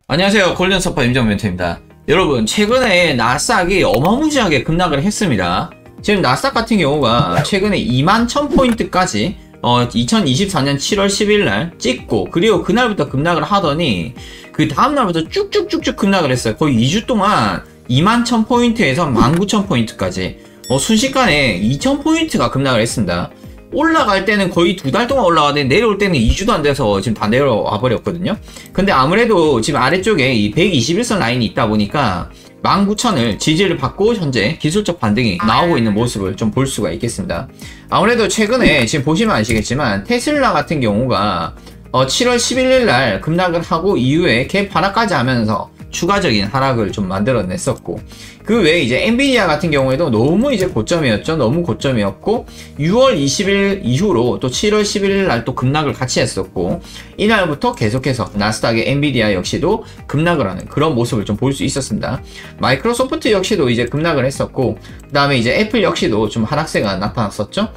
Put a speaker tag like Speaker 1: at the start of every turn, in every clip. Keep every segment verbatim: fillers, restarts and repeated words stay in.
Speaker 1: 안녕하세요. 골든서퍼 임정민 멘토입니다. 여러분, 최근에 나스닥이 어마무시하게 급락을 했습니다. 지금 나스닥 같은 경우가 최근에 이만 천 포인트까지 어, 이천이십사 년 칠월 십일 날 찍고, 그리고 그날부터 급락을 하더니 그 다음날부터 쭉쭉쭉쭉 급락을 했어요. 거의 이 주 동안 이만 천 포인트에서 만 구천 포인트까지 어, 순식간에 이천 포인트가 급락을 했습니다. 올라갈 때는 거의 두 달 동안 올라가는데 내려올 때는 이 주도 안 돼서 지금 다 내려와 버렸거든요. 근데 아무래도 지금 아래쪽에 이 백이십일 선 라인이 있다 보니까 만 구천을 지지를 받고 현재 기술적 반등이 나오고 있는 모습을 좀 볼 수가 있겠습니다. 아무래도 최근에 지금 보시면 아시겠지만 테슬라 같은 경우가 어 칠월 십일일 날 급락을 하고 이후에 갭 하락까지 하면서 추가적인 하락을 좀 만들어냈었고, 그 외에 이제 엔비디아 같은 경우에도 너무 이제 고점이었죠. 너무 고점이었고, 유월 이십일 이후로 또 칠월 십일일 날 또 급락을 같이 했었고, 이날부터 계속해서 나스닥의 엔비디아 역시도 급락을 하는 그런 모습을 좀 볼 수 있었습니다. 마이크로소프트 역시도 이제 급락을 했었고, 그 다음에 이제 애플 역시도 좀 하락세가 나타났었죠.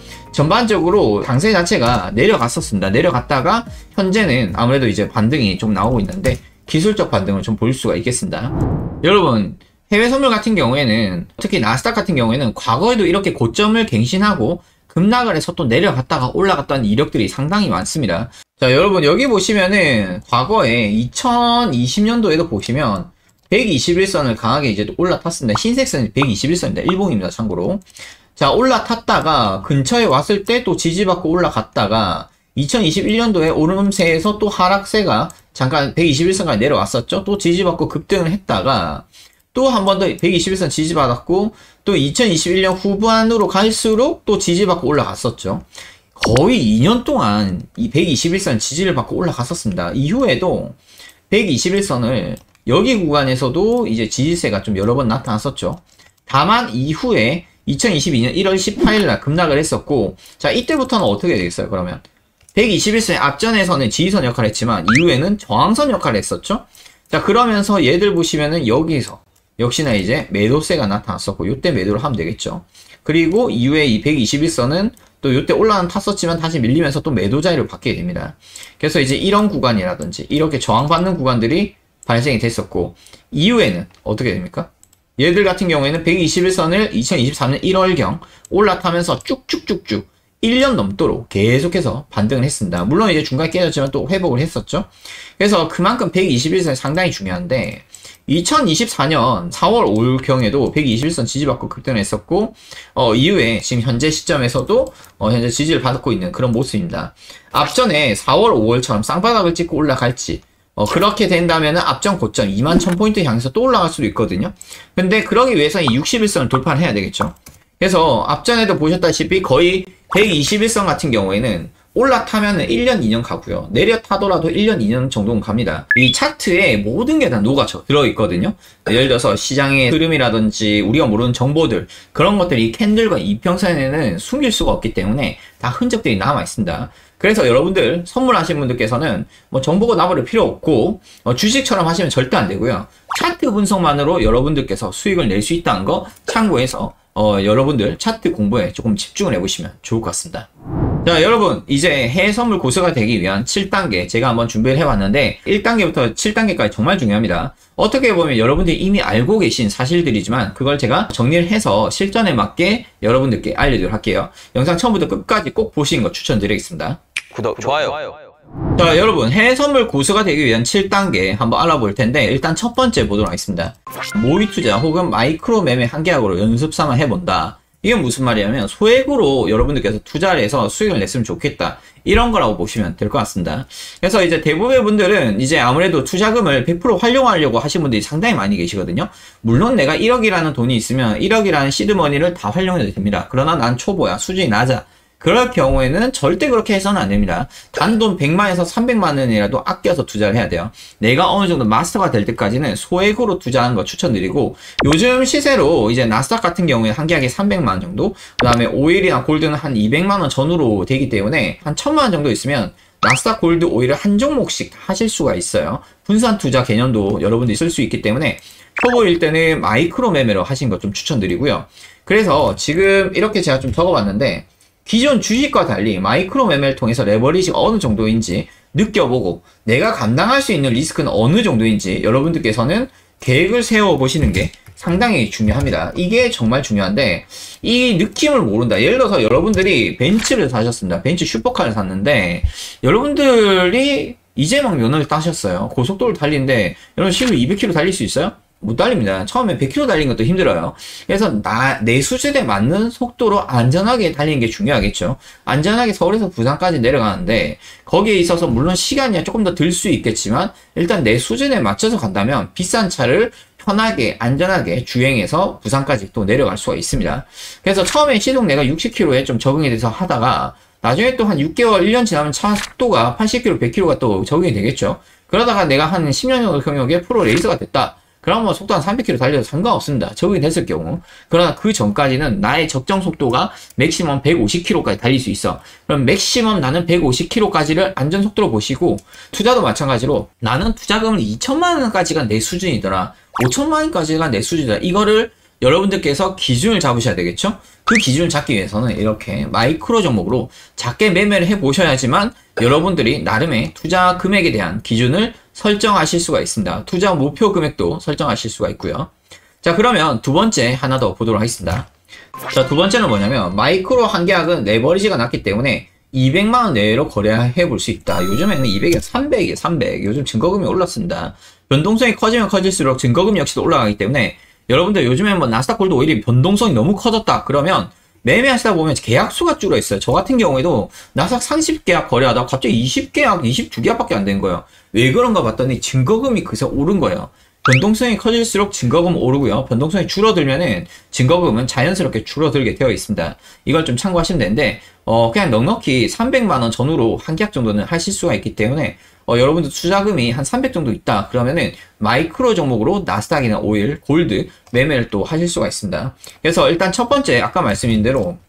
Speaker 1: 전반적으로 강세 자체가 내려갔었습니다. 내려갔다가 현재는 아무래도 이제 반등이 좀 나오고 있는데, 기술적 반등을 좀 볼 수가 있겠습니다. 여러분, 해외 선물 같은 경우에는, 특히 나스닥 같은 경우에는 과거에도 이렇게 고점을 갱신하고 급락을 해서 또 내려갔다가 올라갔다는 이력들이 상당히 많습니다. 자, 여러분 여기 보시면은 과거에 이천이십 년도에도 보시면 백이십일 선을 강하게 이제 올라탔습니다. 흰색 선이 백이십일 선입니다. 일봉입니다. 참고로. 자, 올라탔다가 근처에 왔을 때 또 지지받고 올라갔다가 이천이십일 년도에 오름세에서 또 하락세가 잠깐 백이십일 선까지 내려왔었죠. 또 지지받고 급등을 했다가 또 한 번 더 백이십일 선 지지받았고, 또 이천이십일 년 후반으로 갈수록 또 지지받고 올라갔었죠. 거의 이 년 동안 이 백이십일 선 지지를 받고 올라갔었습니다. 이후에도 백이십일 선을 여기 구간에서도 이제 지지세가 좀 여러 번 나타났었죠. 다만 이후에 이천이십이 년 일월 십팔일 날 급락을 했었고, 자, 이때부터는 어떻게 되겠어요? 그러면 백이십일 선의 앞전에서는 지지선 역할을 했지만 이후에는 저항선 역할을 했었죠. 자, 그러면서 얘들 보시면은 여기서 역시나 이제 매도세가 나타났었고, 요때 매도를 하면 되겠죠. 그리고 이후에 이 백이십일 선은 또 요때 올라는 탔었지만 다시 밀리면서 또 매도 자리를 받게 됩니다. 그래서 이제 이런 구간이라든지 이렇게 저항받는 구간들이 발생이 됐었고, 이후에는 어떻게 됩니까? 얘들 같은 경우에는 백이십일 선을 이천이십사 년 일월경 올라타면서 쭉쭉쭉쭉 일 년 넘도록 계속해서 반등을 했습니다. 물론 이제 중간에 깨졌지만 또 회복을 했었죠. 그래서 그만큼 백이십일 선이 상당히 중요한데, 이천이십사 년 사월 오일경에도 백이십일 선 지지받고 급등을 했었고, 어, 이후에 지금 현재 시점에서도 어, 현재 지지를 받고 있는 그런 모습입니다. 앞전에 사월 오월처럼 쌍바닥을 찍고 올라갈지, 어, 그렇게 된다면은 앞전 고점 이만 천 포인트 향해서 또 올라갈 수도 있거든요. 근데 그러기 위해서는 육십일 선을 돌파를 해야 되겠죠. 그래서 앞전에도 보셨다시피 거의 백이십일 선 같은 경우에는 올라타면은 일 년, 이 년 가고요. 내려타더라도 일 년, 이 년 정도는 갑니다. 이 차트에 모든 게 다 녹아져 들어있거든요. 예를 들어서 시장의 흐름이라든지 우리가 모르는 정보들, 그런 것들이 이 캔들과 이평선에는 숨길 수가 없기 때문에 다 흔적들이 남아있습니다. 그래서 여러분들 선물하신 분들께서는 뭐 정보가 나버릴 필요 없고, 어, 주식처럼 하시면 절대 안 되고요. 차트 분석만으로 여러분들께서 수익을 낼 수 있다는 거 참고해서 어, 여러분들 차트 공부에 조금 집중을 해보시면 좋을 것 같습니다. 자, 여러분, 이제 해외 선물 고수가 되기 위한 칠 단계 제가 한번 준비를 해봤는데, 일 단계부터 칠 단계까지 정말 중요합니다. 어떻게 보면 여러분들이 이미 알고 계신 사실들이지만 그걸 제가 정리를 해서 실전에 맞게 여러분들께 알려드리도록 할게요. 영상 처음부터 끝까지 꼭 보시는 거 추천드리겠습니다.
Speaker 2: 구독, 좋아요.
Speaker 1: 자, 여러분, 해외 선물 고수가 되기 위한 칠 단계 한번 알아볼 텐데, 일단 첫 번째 보도록 하겠습니다. 모의 투자 혹은 마이크로 매매 한 계약으로 연습 삼아 해본다. 이게 무슨 말이냐면 소액으로 여러분들께서 투자를 해서 수익을 냈으면 좋겠다, 이런 거라고 보시면 될 것 같습니다. 그래서 이제 대부분의 분들은 이제 아무래도 투자금을 백 퍼센트 활용하려고 하신 분들이 상당히 많이 계시거든요. 물론 내가 일억이라는 돈이 있으면 일억이라는 시드머니를 다 활용해도 됩니다. 그러나 난 초보야, 수준이 낮아, 그럴 경우에는 절대 그렇게 해서는 안 됩니다. 단돈 백만에서 삼백만 원이라도 아껴서 투자를 해야 돼요. 내가 어느 정도 마스터가 될 때까지는 소액으로 투자하는 거 추천드리고, 요즘 시세로 이제 나스닥 같은 경우에 한 계약에 삼백만 원 정도, 그 다음에 오일이나 골드는 한 이백만 원 전후로 되기 때문에 한 천만 원 정도 있으면 나스닥 골드 오일을 한 종목씩 하실 수가 있어요. 분산 투자 개념도 여러분들이 쓸 수 있기 때문에 초보일 때는 마이크로 매매로 하신 거 좀 추천드리고요. 그래서 지금 이렇게 제가 좀 적어봤는데, 기존 주식과 달리 마이크로 매매를 통해서 레버리지가 어느 정도인지 느껴보고 내가 감당할 수 있는 리스크는 어느 정도인지 여러분들께서는 계획을 세워보시는 게 상당히 중요합니다. 이게 정말 중요한데 이 느낌을 모른다. 예를 들어서 여러분들이 벤츠를 사셨습니다. 벤츠 슈퍼카를 샀는데 여러분들이 이제 막 면허를 따셨어요. 고속도로를 달리는데 여러분 실로 이백 킬로미터 달릴 수 있어요? 못 달립니다. 처음에 백 킬로미터 달리는 것도 힘들어요. 그래서 나, 내 수준에 맞는 속도로 안전하게 달리는 게 중요하겠죠. 안전하게 서울에서 부산까지 내려가는데 거기에 있어서 물론 시간이 조금 더 들 수 있겠지만 일단 내 수준에 맞춰서 간다면 비싼 차를 편하게 안전하게 주행해서 부산까지 또 내려갈 수가 있습니다. 그래서 처음에 시동 내가 육십 킬로미터에 좀 적응이 돼서 하다가 나중에 또 한 육 개월, 일 년 지나면 차 속도가 팔십 킬로미터, 백 킬로미터가 또 적응이 되겠죠. 그러다가 내가 한 십 년 정도 경력에 프로 레이서가 됐다. 그럼 뭐 속도 한 삼백 킬로미터 달려도 상관없습니다. 적응이 됐을 경우. 그러나 그 전까지는 나의 적정 속도가 맥시멈 백오십 킬로미터까지 달릴 수 있어. 그럼 맥시멈 나는 백오십 킬로미터까지를 안전 속도로 보시고 투자도 마찬가지로 나는 투자금을 이천만 원까지가 내 수준이더라. 오천만 원까지가 내 수준이다. 이거를 여러분들께서 기준을 잡으셔야 되겠죠? 그 기준을 잡기 위해서는 이렇게 마이크로 종목으로 작게 매매를 해보셔야지만 여러분들이 나름의 투자 금액에 대한 기준을 설정하실 수가 있습니다. 투자 목표 금액도 설정하실 수가 있고요. 자, 그러면 두 번째 하나 더 보도록 하겠습니다. 자, 두 번째는 뭐냐면 마이크로 한 계약은 레버리지가 낮기 때문에 이백만 원 내외로 거래해 볼 수 있다. 요즘에는 이백에 삼백에 삼백, 요즘 증거금이 올랐습니다. 변동성이 커지면 커질수록 증거금 역시도 올라가기 때문에 여러분들 요즘엔 뭐 나스닥 골드 오일이 변동성이 너무 커졌다 그러면 매매하시다 보면 계약수가 줄어 있어요. 저 같은 경우에도 나스닥 삼십 계약 거래하다가 갑자기 이십 계약, 이십이 계약밖에 안 된 거예요. 왜 그런가 봤더니 증거금이 그새 오른 거예요. 변동성이 커질수록 증거금 오르고요. 변동성이 줄어들면은 증거금은 자연스럽게 줄어들게 되어 있습니다. 이걸 좀 참고하시면 되는데 어 그냥 넉넉히 삼백만 원 전후로 한 계약 정도는 하실 수가 있기 때문에 어, 여러분들 투자금이 한 삼백 정도 있다 그러면은 마이크로 종목으로 나스닥이나 오일, 골드 매매를 또 하실 수가 있습니다. 그래서 일단 첫 번째 아까 말씀드린 대로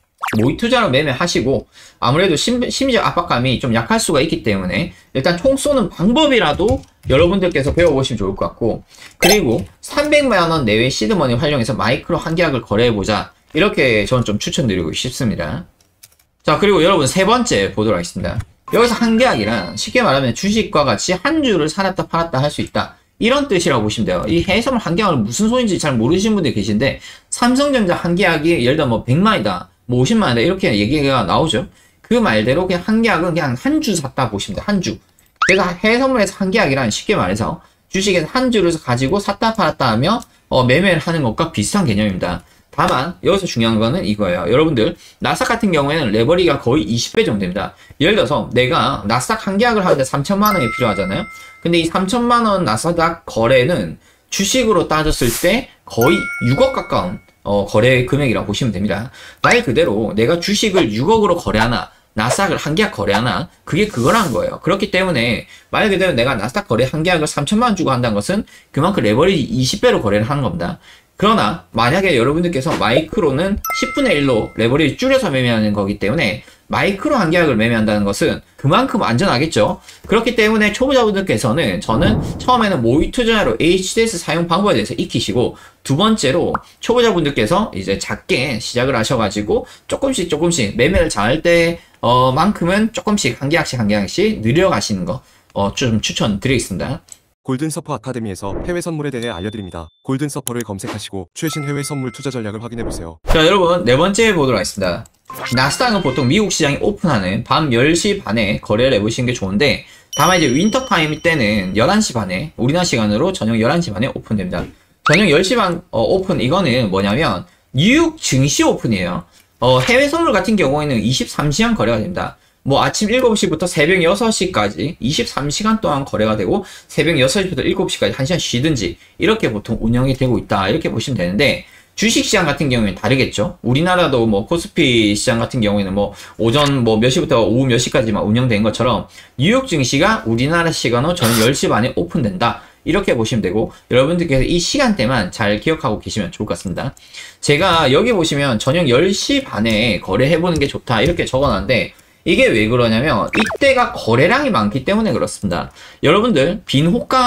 Speaker 1: 모의 투자로 매매하시고 아무래도 심, 심리적 압박감이 좀 약할 수가 있기 때문에 일단 총 쏘는 방법이라도 여러분들께서 배워보시면 좋을 것 같고 그리고 삼백만 원 내외 시드머니 활용해서 마이크로 한 계약을 거래해보자 이렇게 저는 좀 추천드리고 싶습니다. 자, 그리고 여러분 세 번째 보도록 하겠습니다. 여기서 한 계약이란 쉽게 말하면 주식과 같이 한 주를 사놨다 팔았다 할 수 있다. 이런 뜻이라고 보시면 돼요. 이 해외선물 한 계약은 무슨 소리인지 잘 모르시는 분들이 계신데 삼성전자 한 계약이 예를 들어 뭐 백만이다, 뭐 오십만 원이다 이렇게 얘기가 나오죠. 그 말대로 그냥 한 계약은 그냥 한 주 샀다 보시면 돼요. 한 주. 그래서 해외선물에서 한 계약이란 쉽게 말해서 주식에서 한 주를 가지고 샀다 팔았다 하며 어, 매매를 하는 것과 비슷한 개념입니다. 다만 여기서 중요한 거는 이거예요. 여러분들 나스닥 같은 경우에는 레버리가 거의 이십 배 정도 됩니다. 예를 들어서 내가 나스닥 한 계약을 하는데 삼천만 원이 필요하잖아요. 근데 이 삼천만 원 나스닥 거래는 주식으로 따졌을 때 거의 육억 가까운 어, 거래 금액이라고 보시면 됩니다. 말 그대로 내가 주식을 육억으로 거래하나 나스닥을 한 계약 거래하나 그게 그거라는 거예요. 그렇기 때문에 말 그대로 내가 나스닥 거래 한 계약을 삼천만 원 주고 한다는 것은 그만큼 레버리지 이십 배로 거래를 하는 겁니다. 그러나 만약에 여러분들께서 마이크로는 십분의 일로 레버리지 줄여서 매매하는 거기 때문에 마이크로 한 계약을 매매한다는 것은 그만큼 안전하겠죠. 그렇기 때문에 초보자분들께서는 저는 처음에는 모의 투자로 에이치디에스 사용 방법에 대해서 익히시고 두 번째로 초보자분들께서 이제 작게 시작을 하셔가지고 조금씩 조금씩 매매를 잘할 때 어, 만큼은 조금씩 한 계약씩 한 계약씩 늘려가시는 거 어, 좀 추천드리겠습니다.
Speaker 2: 골든서퍼 아카데미에서 해외 선물에 대해 알려드립니다. 골든서퍼를 검색하시고 최신 해외 선물 투자 전략을 확인해보세요.
Speaker 1: 자, 여러분 네 번째 보도록 하겠습니다. 나스닥은 보통 미국 시장이 오픈하는 밤 열 시 반에 거래를 해보시는 게 좋은데 다만 이제 윈터타임 때는 열한 시 반에 우리나라 시간으로 저녁 열한 시 반에 오픈됩니다. 저녁 열 시 반 어, 오픈 이거는 뭐냐면 뉴욕 증시 오픈이에요. 어, 해외 선물 같은 경우에는 이십삼 시간 거래가 됩니다. 뭐 아침 일곱 시부터 새벽 여섯 시까지 이십삼 시간 동안 거래가 되고 새벽 여섯 시부터 일곱 시까지 한 시간 쉬든지 이렇게 보통 운영이 되고 있다 이렇게 보시면 되는데 주식시장 같은 경우에는 다르겠죠. 우리나라도 뭐 코스피 시장 같은 경우에는 뭐 오전 뭐 몇 시부터 오후 몇 시까지만 운영된 것처럼 뉴욕 증시가 우리나라 시간으로 저녁 열 시 반에 오픈된다 이렇게 보시면 되고 여러분들께서 이 시간대만 잘 기억하고 계시면 좋을 것 같습니다. 제가 여기 보시면 저녁 열 시 반에 거래해보는 게 좋다 이렇게 적어놨는데 이게 왜 그러냐면 이때가 거래량이 많기 때문에 그렇습니다. 여러분들 빈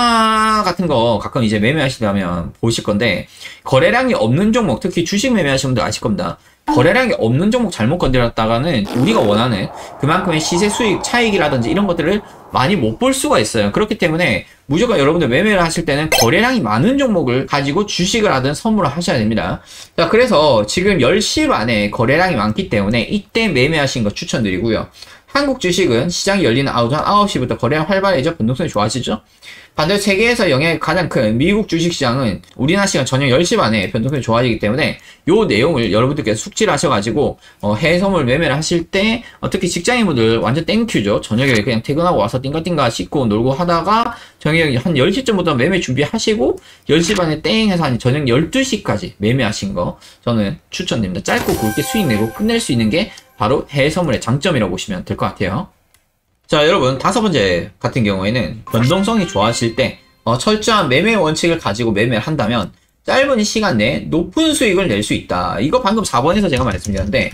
Speaker 1: 호가 같은 거 가끔 이제 매매하시다면 보실 건데 거래량이 없는 종목 특히 주식 매매하시는 분들 아실 겁니다. 거래량이 없는 종목 잘못 건드렸다가는 우리가 원하는 그만큼의 시세 수익 차익이라든지 이런 것들을 많이 못 볼 수가 있어요. 그렇기 때문에 무조건 여러분들 매매를 하실 때는 거래량이 많은 종목을 가지고 주식을 하든 선물을 하셔야 됩니다. 자, 그래서 지금 열 시 반에 거래량이 많기 때문에 이때 매매하신 거 추천드리고요. 한국 주식은 시장이 열리는 오전 아홉 시부터 거래량 활발해져 변동성이 좋아지죠. 반대로 세계에서 영향이 가장 큰 미국 주식시장은 우리나라 시간 저녁 열 시 반에 변동성이 좋아지기 때문에 요 내용을 여러분들께서 숙지를 하셔가지고 어, 해외 선물 매매를 하실 때 어, 특히 직장인분들 완전 땡큐죠. 저녁에 그냥 퇴근하고 와서 띵가띵가 씻고 놀고 하다가 저녁에 한 열 시쯤부터 매매 준비하시고 열 시 반에 땡 해서 한 저녁 열두 시까지 매매하신 거 저는 추천드립니다. 짧고 굵게 수익 내고 끝낼 수 있는 게 바로 해외 선물의 장점이라고 보시면 될 것 같아요. 자, 여러분 다섯 번째 같은 경우에는 변동성이 좋아질 때 어, 철저한 매매 원칙을 가지고 매매를 한다면 짧은 시간 내에 높은 수익을 낼 수 있다. 이거 방금 사 번에서 제가 말씀드렸는데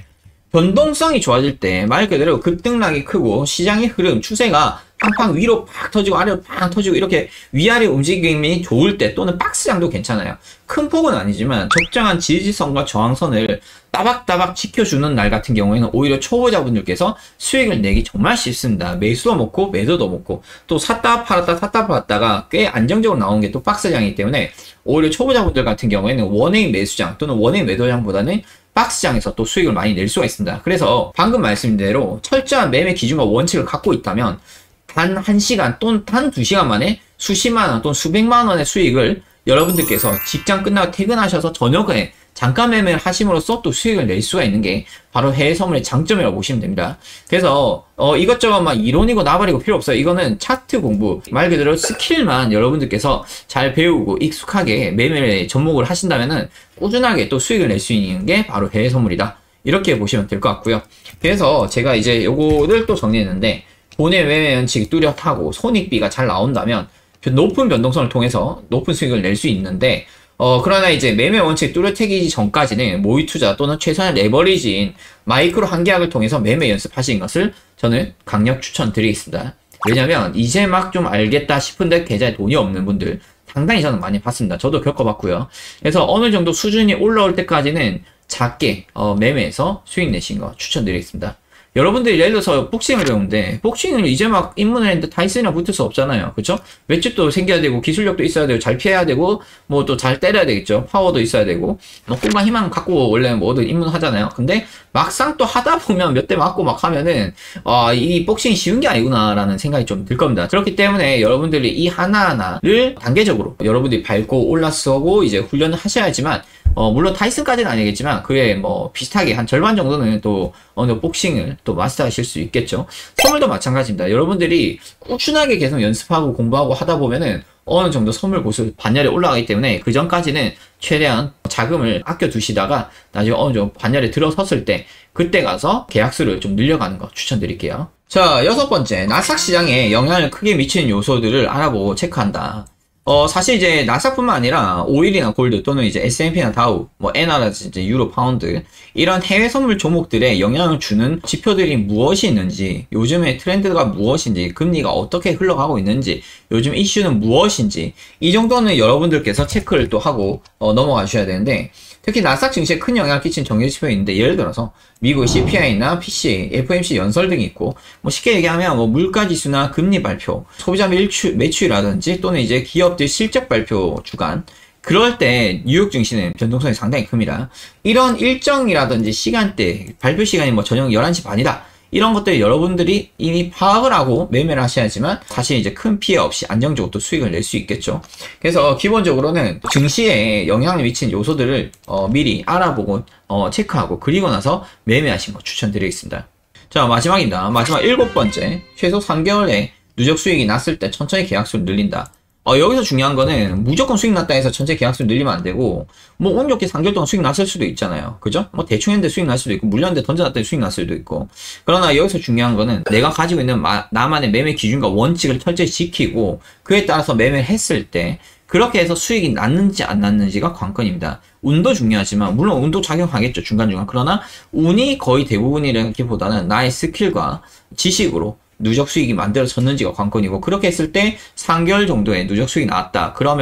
Speaker 1: 변동성이 좋아질 때 말 그대로 급등락이 크고 시장의 흐름, 추세가 팡팡 위로 팍 터지고 아래로 팍 터지고 이렇게 위아래 움직임이 좋을 때 또는 박스장도 괜찮아요. 큰 폭은 아니지만 적정한 지지선과 저항선을 따박따박 지켜주는 날 같은 경우에는 오히려 초보자분들께서 수익을 내기 정말 쉽습니다. 매수도 먹고 매도도 먹고 또 샀다 팔았다 샀다 팔았다가 꽤 안정적으로 나오는 게 또 박스장이기 때문에 오히려 초보자분들 같은 경우에는 원웨이 매수장 또는 원웨이 매도장보다는 박스장에서 또 수익을 많이 낼 수가 있습니다. 그래서 방금 말씀드린 대로 철저한 매매 기준과 원칙을 갖고 있다면 단 한 시간 또는 단 두 시간 만에 수십만 원 또는 수백만 원의 수익을 여러분들께서 직장 끝나고 퇴근하셔서 저녁에 잠깐 매매를 하심으로써 또 수익을 낼 수가 있는 게 바로 해외 선물의 장점이라고 보시면 됩니다. 그래서 어 이것저것 막 이론이고 나발이고 필요 없어요. 이거는 차트 공부, 말 그대로 스킬만 여러분들께서 잘 배우고 익숙하게 매매를 접목을 하신다면은 꾸준하게 또 수익을 낼 수 있는 게 바로 해외 선물이다. 이렇게 보시면 될 것 같고요. 그래서 제가 이제 요거를 또 정리했는데 본의 매매 원칙이 뚜렷하고 손익비가 잘 나온다면 높은 변동성을 통해서 높은 수익을 낼 수 있는데 어 그러나 이제 매매 원칙이 뚜렷해지기 전까지는 모의 투자 또는 최소한 레버리지인 마이크로 한계약을 통해서 매매 연습하시는 것을 저는 강력 추천드리겠습니다. 왜냐면 이제 막 좀 알겠다 싶은데 계좌에 돈이 없는 분들 상당히 저는 많이 봤습니다. 저도 겪어봤고요. 그래서 어느 정도 수준이 올라올 때까지는 작게 어, 매매해서 수익 내신 거 추천드리겠습니다. 여러분들이 예를 들어서 복싱을 배우는데 복싱을 이제 막 입문을 했는데 타이슨이랑 붙을 수 없잖아요. 그쵸? 맷집도 생겨야 되고 기술력도 있어야 되고 잘 피해야 되고 뭐 또 잘 때려야 되겠죠. 파워도 있어야 되고 뭐 꿈과 희망 갖고 원래 뭐든 입문하잖아요. 근데 막상 또 하다 보면 몇 대 맞고 막 하면은 아, 이 복싱이 쉬운 게 아니구나 라는 생각이 좀 들 겁니다. 그렇기 때문에 여러분들이 이 하나하나를 단계적으로 여러분들이 밟고 올라서고 이제 훈련을 하셔야지만 어, 물론 타이슨까지는 아니겠지만, 그에 뭐, 비슷하게 한 절반 정도는 또, 어느 복싱을 또 마스터하실 수 있겠죠. 선물도 마찬가지입니다. 여러분들이 꾸준하게 계속 연습하고 공부하고 하다 보면은, 어느 정도 선물 고수 반열에 올라가기 때문에, 그 전까지는 최대한 자금을 아껴 두시다가, 나중에 어느 정도 반열에 들어섰을 때, 그때 가서 계약수를 좀 늘려가는 거 추천드릴게요. 자, 여섯 번째, 나스닥 시장에 영향을 크게 미치는 요소들을 알아보고 체크한다. 어, 사실 이제 나스닥뿐만 아니라 오일이나 골드 또는 이제 에스 앤 피나 다우, 뭐 엔알이라든지 유로, 파운드 이런 해외 선물 종목들에 영향을 주는 지표들이 무엇이 있는지, 요즘의 트렌드가 무엇인지, 금리가 어떻게 흘러가고 있는지, 요즘 이슈는 무엇인지 이 정도는 여러분들께서 체크를 또 하고 어, 넘어가 주셔야 되는데, 특히 나스닥 증시에 큰 영향을 끼친 정제 지표가 있는데, 예를 들어서 미국 씨 피 아이나 피 씨 에이, 에프 오 엠 씨 연설 등이 있고, 뭐 쉽게 얘기하면 뭐 물가지수나 금리 발표, 소비자 매출, 매출이라든지 또는 이제 기업들 실적 발표 주간, 그럴 때 뉴욕 증시는 변동성이 상당히 큽니다. 이런 일정이라든지 시간대, 발표 시간이 뭐 저녁 열한 시 반이다. 이런 것들 여러분들이 이미 파악을 하고 매매를 하셔야지만 사실 이제 큰 피해 없이 안정적으로 또 수익을 낼 수 있겠죠. 그래서 기본적으로는 증시에 영향을 미치는 요소들을 어, 미리 알아보고 어, 체크하고 그리고 나서 매매하신 거 추천드리겠습니다. 자, 마지막입니다. 마지막 일곱 번째, 최소 삼 개월에 누적 수익이 났을 때 천천히 계약수를 늘린다. 어, 여기서 중요한 거는 무조건 수익 났다 해서 전체 계약수를 늘리면 안 되고, 뭐 운 좋게 삼 개월 동안 수익 났을 수도 있잖아요. 그죠? 뭐 대충 했는데 수익 날 수도 있고, 물렸는데 던져놨더니 수익 났을 수도 있고. 그러나 여기서 중요한 거는 내가 가지고 있는 마, 나만의 매매 기준과 원칙을 철저히 지키고, 그에 따라서 매매를 했을 때 그렇게 해서 수익이 났는지 안 났는지가 관건입니다. 운도 중요하지만, 물론 운도 작용하겠죠, 중간중간. 그러나 운이 거의 대부분이라기보다는 나의 스킬과 지식으로 누적 수익이 만들어졌는지가 관건이고, 그렇게 했을 때 삼 개월 정도의 누적 수익이 나왔다. 그러면은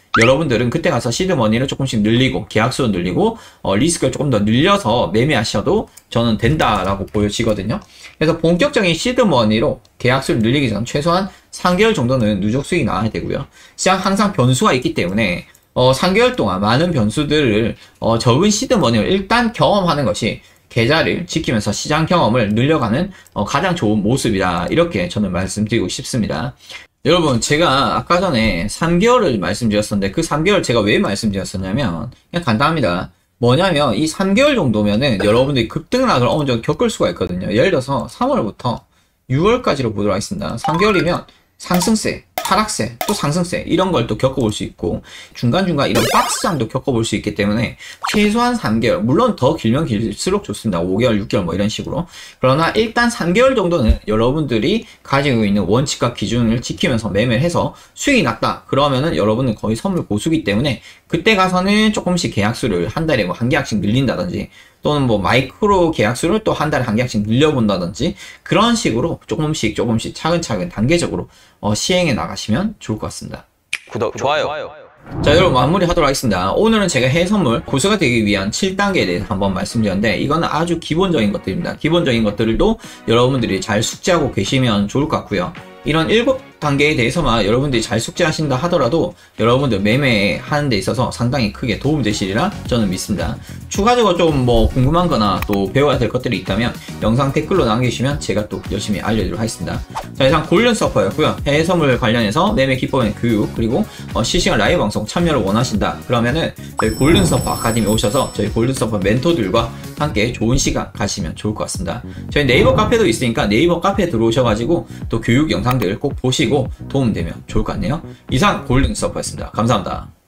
Speaker 1: 여러분들은 그때 가서 시드머니를 조금씩 늘리고 계약수 늘리고 어, 리스크를 조금 더 늘려서 매매하셔도 저는 된다라고 보여지거든요. 그래서 본격적인 시드머니로 계약수를 늘리기 전 최소한 삼 개월 정도는 누적 수익이 나와야 되고요. 시장 항상 변수가 있기 때문에 어, 삼 개월 동안 많은 변수들을 어, 적은 시드머니를 일단 경험하는 것이 계좌를 지키면서 시장 경험을 늘려가는 어, 가장 좋은 모습이다. 이렇게 저는 말씀드리고 싶습니다. 여러분, 제가 아까 전에 삼 개월을 말씀드렸었는데 그 삼 개월 제가 왜 말씀드렸었냐면 그냥 간단합니다. 뭐냐면 이 삼 개월 정도면은 여러분들이 급등락을 어느 정도 겪을 수가 있거든요. 예를 들어서 삼월부터 유월까지로 보도록 하겠습니다. 삼 개월이면 상승세, 하락세, 또 상승세 이런 걸 또 겪어볼 수 있고 중간중간 이런 박스장도 겪어볼 수 있기 때문에 최소한 삼 개월, 물론 더 길면 길수록 좋습니다. 오 개월, 육 개월 뭐 이런 식으로. 그러나 일단 삼 개월 정도는 여러분들이 가지고 있는 원칙과 기준을 지키면서 매매를 해서 수익이 났다. 그러면은 여러분은 거의 선물 고수기 때문에 그때 가서는 조금씩 계약수를 한 달에 뭐 한 계약씩 늘린다든지 또는 뭐 마이크로 계약수를 또 한 달에 한 계약씩 늘려본다든지 그런 식으로 조금씩 조금씩 차근차근 단계적으로 어, 시행해 나가시면 좋을 것 같습니다.
Speaker 3: 구독, 좋아요.
Speaker 1: 자, 여러분 마무리 하도록 하겠습니다. 오늘은 제가 해외 선물 고수가 되기 위한 칠 단계에 대해서 한번 말씀드렸는데 이거는 아주 기본적인 것들입니다. 기본적인 것들도 여러분들이 잘 숙지하고 계시면 좋을 것 같고요. 이런 일곱 단계에 대해서만 여러분들이 잘 숙지하신다 하더라도 여러분들 매매하는 데 있어서 상당히 크게 도움이 되시리라 저는 믿습니다. 추가적으로 좀 뭐 궁금한 거나 또 배워야 될 것들이 있다면 영상 댓글로 남겨주시면 제가 또 열심히 알려드리도록 하겠습니다. 자, 이상 골든 서퍼였고요. 해외 선물 관련해서 매매 기법의 교육 그리고 어, 실시간 라이브 방송 참여를 원하신다 그러면은 저희 골든 서퍼 아카데미 오셔서 저희 골든 서퍼 멘토들과 함께 좋은 시간 가시면 좋을 것 같습니다. 저희 네이버 카페도 있으니까 네이버 카페에 들어오셔가지고 또 교육 영상들 꼭 보시고 도움되면 좋을 것 같네요. 이상 골든 서퍼였습니다. 감사합니다.